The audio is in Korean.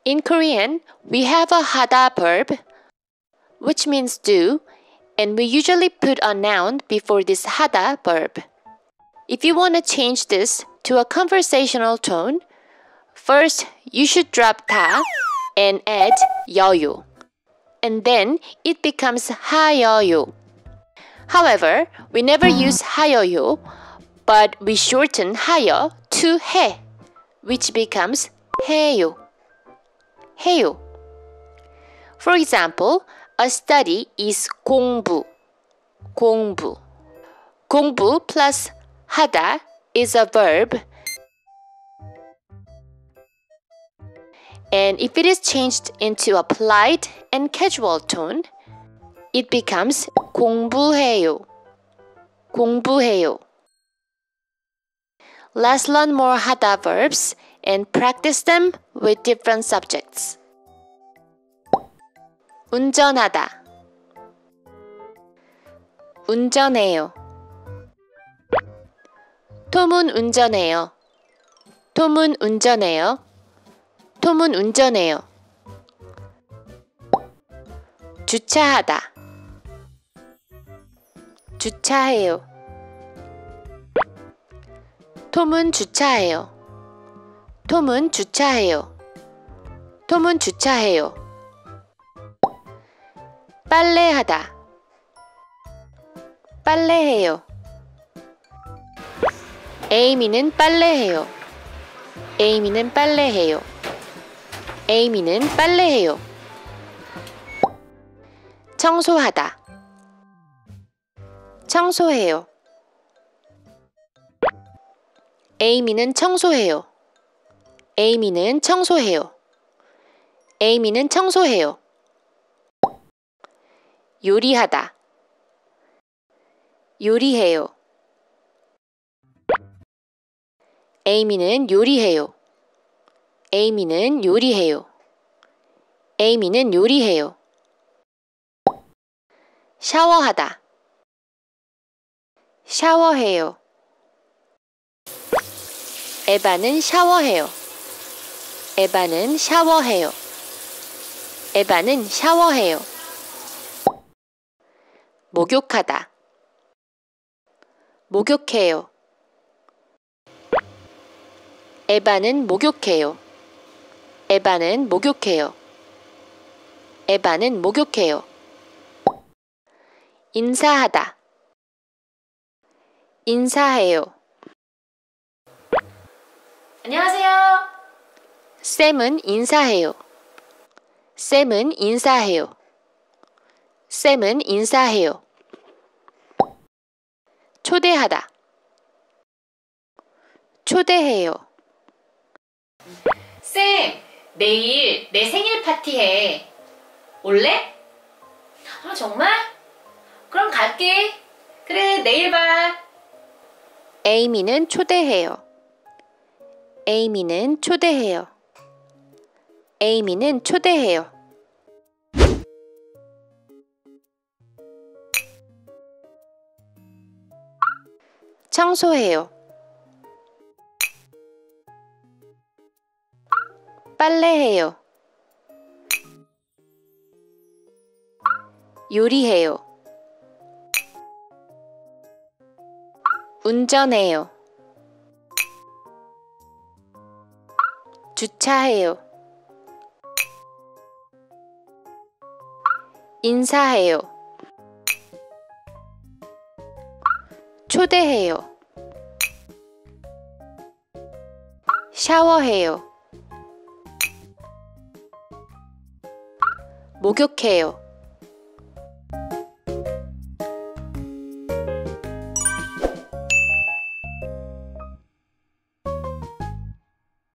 In Korean, we have a 하다 verb, which means do, and we usually put a noun before this 하다 verb. If you want to change this to a conversational tone, first you should drop 다 and add 여유, and then it becomes 하여유. However, we never use 하여유, but we shorten 하여 to 해, which becomes 해요. 해요. For example, a study is 공부. 공부. 공부 plus 하다 is a verb. And if it is changed into a polite and casual tone, it becomes 공부해요. 공부해요. Let's learn more 하다 verbs and practice them with different subjects. 운전하다. 운전해요. 톰은 운전해요. 톰은 운전해요. 톰은 운전해요. 주차하다. 주차해요. 톰은 주차해요. 톰은 주차해요. 톰은 주차해요. 빨래하다. 빨래해요. 에이미는 빨래해요. 에이미는 빨래해요. 에이미는 빨래해요. 청소하다. 청소해요. 에이미는 청소해요. 에이미는 청소해요. 에이미는 청소해요. 요리하다. 요리해요. 에이미는 요리해요. 에이미는 요리해요. 에이미는 요리해요. 샤워하다. 샤워해요. 에바는 샤워해요. 에바는 샤워해요. 에바는 샤워해요. 목욕하다. 목욕해요. 에바는 목욕해요. 에바는 목욕해요. 에바는 목욕해요. 인사하다. 인사해요. 안녕하세요. 쌤은 인사해요. 쌤은 인사해요. 쌤은 인사해요. 초대하다. 초대해요. 쌤, 내일 내 생일 파티해. 올래? 아, 정말? 그럼 갈게. 그래, 내일 봐. 에이미는 초대해요. 에이미는 초대해요. 에이미는 초대해요. 청소해요. 빨래해요. 요리해요. 운전해요. 주차해요. 인사해요. 초대해요. 샤워해요. 목욕해요.